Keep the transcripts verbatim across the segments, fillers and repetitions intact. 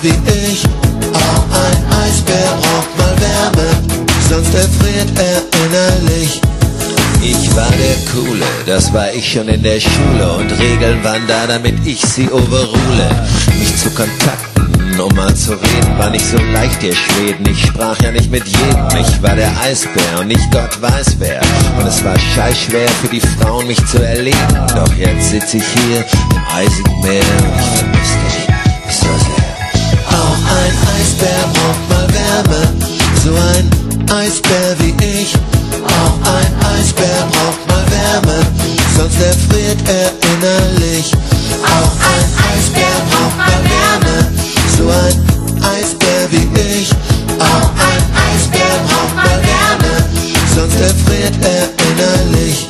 wie ich. Auch ein Eisbär braucht mal Wärme, sonst erfriert er innerlich. Ich war der Coole, das war ich schon in der Schule, und Regeln waren da, damit ich sie overrule. Mich zu kontakten, um mal zu reden, war nicht so leicht, ihr Schweden. Ich sprach ja nicht mit jedem, ich war der Eisbär und nicht Gott weiß wer. Und es war scheißschwer für die Frauen, mich zu erleben. Doch jetzt sitz ich hier im eisigen Meer und ich vermiss dich so sehr. Auch ein Eisbär braucht mal Wärme, so ein Eisbär wie ich. Auch ein Eisbär braucht mal Wärme, sonst erfriert er innerlich. Auch ein Eisbär braucht mal Wärme, so ein Eisbär wie ich. Auch ein Eisbär braucht mal Wärme, sonst erfriert er innerlich.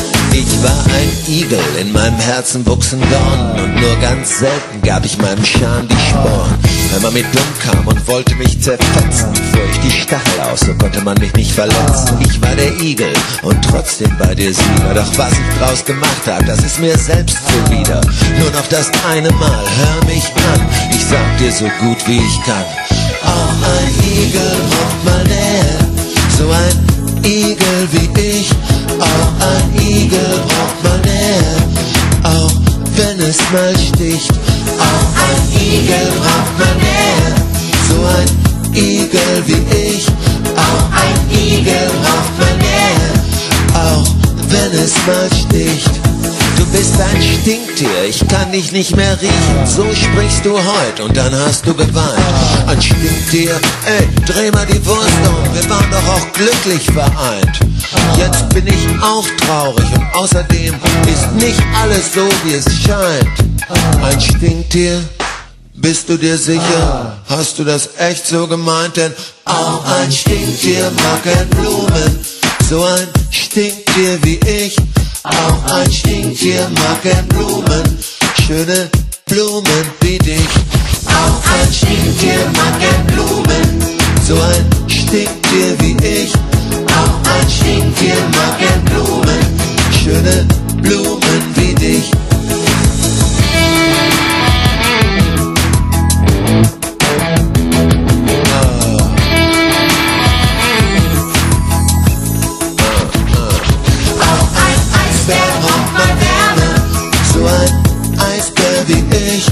Ich war ein Igel, in meinem Herzen wuchsen Dornen, und nur ganz selten gab ich meinem Scham die Sporen. Wenn man mir dumm kam und wollte mich zerfetzen, fuhr ich die Stachel aus, so konnte man mich nicht verletzen. Ich war der Igel und trotzdem bei dir Sieger. Doch was ich draus gemacht hab, das ist mir selbst zuwider. Nur noch das eine Mal, hör mich an, ich sag dir so gut wie ich kann. Auch ein Igel braucht mal Nähe, so ein Igel wie ich. Auch ein Igel braucht mal Nähe, auch wenn es mal sticht. Auch ein Igel braucht mal Nähe, so ein Igel wie ich. Auch ein Igel braucht mal Nähe, auch wenn es mal sticht. Du bist ein Stinktier, ich kann dich nicht mehr riechen. So sprichst du heut und dann hast du geweint. Ein Stinktier, ey, dreh mal die Wurst um, wir waren doch auch glücklich vereint. Jetzt bin ich auch traurig und außerdem ist nicht alles so, wie es scheint. Ein Stinktier, bist du dir sicher? Hast du das echt so gemeint? Denn auch ein Stinktier mag gern Blumen, so ein Stinktier wie ich. Auch ein Stinktier mag gern Blumen, schöne Blumen wie dich. Auch ein Stinktier mag gern Blumen, so ein Stinktier wie ich. Auch ein Stinktier mag gern Blumen, schöne Blumen wie dich.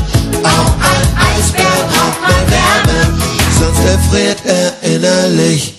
Auch ein Eisbär braucht mal Wärme, sonst erfriert er innerlich.